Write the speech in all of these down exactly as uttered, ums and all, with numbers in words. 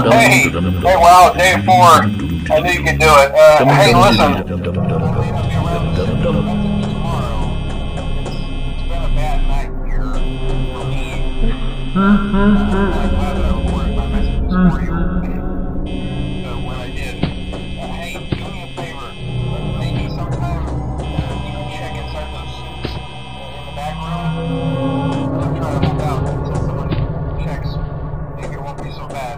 hey, hey, wow, day four. I knew you could do it. Uh, hey, listen. It's been a bad night here for me. So when I did, hey, do me a favor. Maybe sometime you can check inside those suits in the back room. I'm trying to hold out until somebody checks. Maybe it won't be so bad.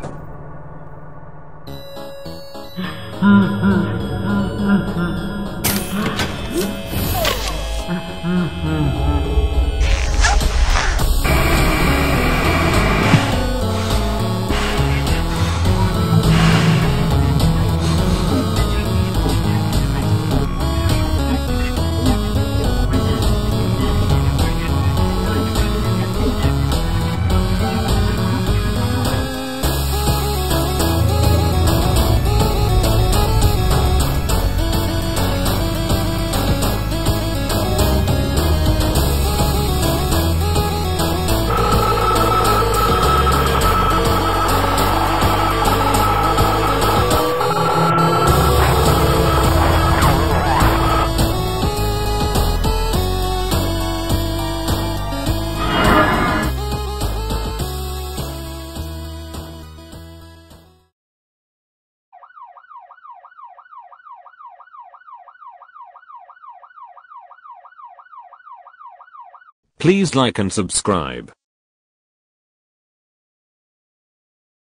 Please like and subscribe.